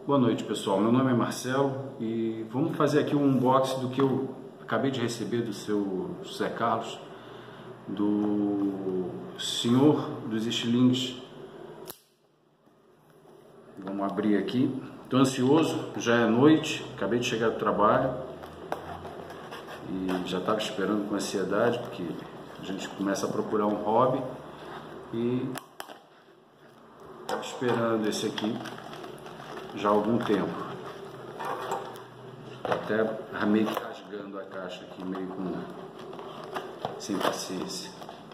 Boa noite, pessoal. Meu nome é Marcelo e vamos fazer aqui um unboxing do que eu acabei de receber do seu José Carlos, do Senhor dos Estilingues. Vamos abrir aqui. Estou ansioso, já é noite, acabei de chegar do trabalho e já estava esperando com ansiedade, porque a gente começa a procurar um hobby e estava esperando esse aqui já há algum tempo. Até meio que rasgando a caixa aqui, meio com sem paciência.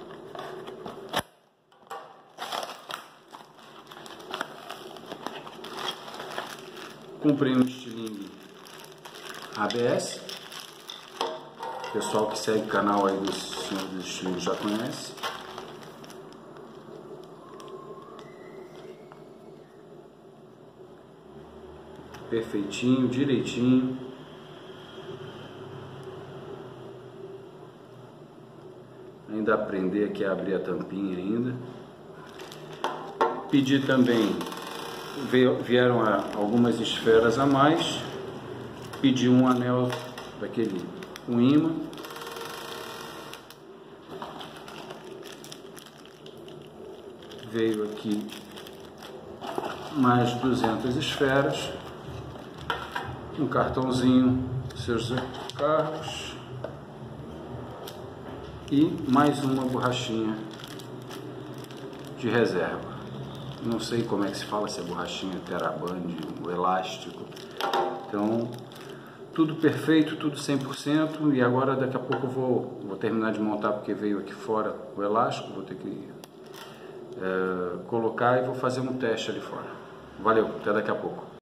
Comprei um estilingue ABS. O pessoal que segue o canal aí do Senhor dos Estilingues já conhece. Perfeitinho, direitinho. Ainda aprender aqui a abrir a tampinha ainda. Pedi também, vieram algumas esferas a mais. Pedi um anel daquele, um imã. Veio aqui mais 200 esferas. Um cartãozinho do seu José Carlos e mais uma borrachinha de reserva. Não sei como é que se fala, se é borrachinha, teraband, o elástico. Então, tudo perfeito, tudo 100%. E agora daqui a pouco eu vou terminar de montar, porque veio aqui fora o elástico. Vou ter que colocar e vou fazer um teste ali fora. Valeu, até daqui a pouco.